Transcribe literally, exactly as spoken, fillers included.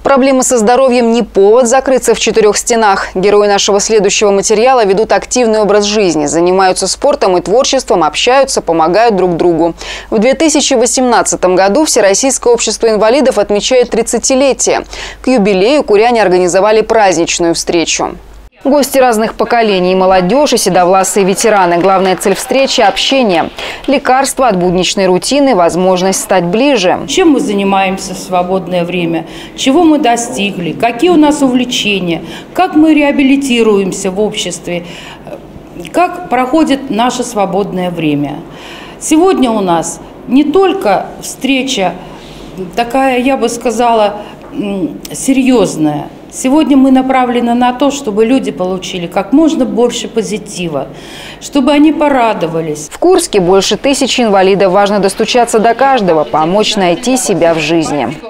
Проблемы со здоровьем не повод закрыться в четырех стенах. Герои нашего следующего материала ведут активный образ жизни, занимаются спортом и творчеством, общаются, помогают друг другу. В две тысячи восемнадцатом году Всероссийское общество инвалидов отмечает тридцатилетие. К юбилею куряне организовали праздничную встречу. Гости разных поколений, молодежь и седовласые ветераны. Главная цель встречи – общение. Лекарство от будничной рутины, возможность стать ближе. Чем мы занимаемся в свободное время? Чего мы достигли? Какие у нас увлечения? Как мы реабилитируемся в обществе? Как проходит наше свободное время? Сегодня у нас не только встреча такая, я бы сказала, серьезная. Сегодня мы направлены на то, чтобы люди получили как можно больше позитива, чтобы они порадовались. В Курске больше тысячи инвалидов. Важно достучаться до каждого, помочь найти себя в жизни.